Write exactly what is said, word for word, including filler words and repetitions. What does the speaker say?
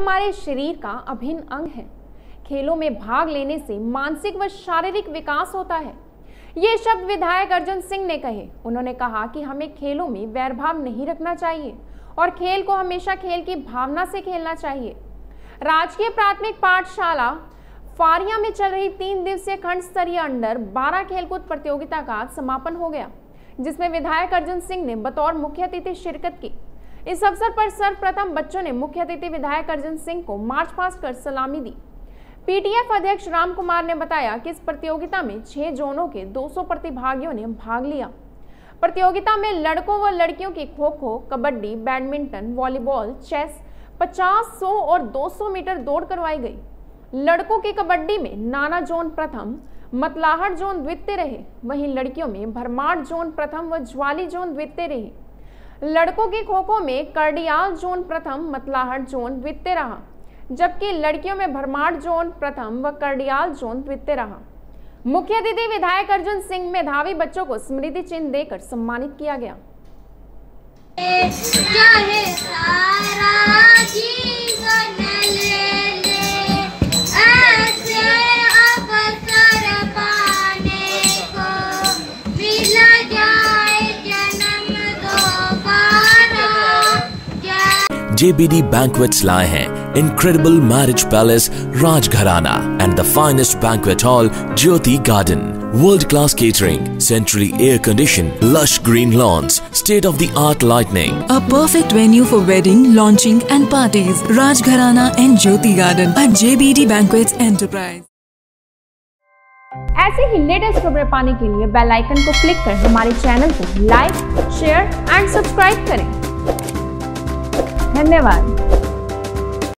हमारे शरीर का अभिन्न अंग है। खेलों में भाग लेने से मानसिक व शारीरिक विकास होता है। ये शब्द विधायक अर्जुन सिंह ने कहे। उन्होंने कहा कि हमें खेलों में वैरभाव नहीं रखना चाहिए और खेल को हमेशा खेल की भावना से खेलना चाहिए। राजकीय प्राथमिक पाठशाला फारिया में चल रही तीन दिवसीय खंड स्तरीय अंडर बारह खेलकूद प्रतियोगिता का आज समापन हो गया, जिसमें विधायक अर्जुन सिंह ने बतौर मुख्य अतिथि शिरकत की। इस अवसर पर सर्वप्रथम बच्चों ने मुख्य अतिथि विधायक अर्जुन सिंह को मार्च पास्ट कर सलामी दी। पीटीएफ अध्यक्ष राम कुमार ने बताया कि इस प्रतियोगिता में छह जोनों के दो सौ प्रतिभागियों ने भाग लिया। प्रतियोगिता में लड़कों व लड़कियों की kho kho, kabaddi, badminton, volleyball, chess, पचास, सौ और दो सौ मीटर दौड़ करवाई गई। लड़कों की कबड्डी में नाना जोन प्रथम, मतलाहट जोन द्वितीय रहे। वहीं लड़कियों में भरमाड़ जोन प्रथम व ज्वाली जोन द्वितीय रही। लड़कों की खो खो में करडियाल जोन प्रथम, मतलाहट जोन द्वितीय रहा, जबकि लड़कियों में भरमाड़ जोन प्रथम व करडियाल जोन द्वितीय रहा। मुख्य अतिथि विधायक अर्जुन सिंह मेधावी बच्चों को स्मृति चिन्ह देकर सम्मानित किया गया। चाहे सारा जीवन ले ले, ऐसे अवसर पाने को मिल जाए जन्म दोबारा। J B D Banquets लाए हैं Incredible Marriage Palace Rajgharana and the finest banquet hall Jyoti Garden. World-class catering, centrally air-conditioned, lush green lawns, state-of-the-art lighting. A perfect venue for wedding, launching and parties. Rajgharana and Jyoti Garden at J B D Banquets Enterprise. ऐसे ही latest खबरें पाने के लिए bell icon को click कर हमारे channel को like, share and subscribe करें। धन्यवाद।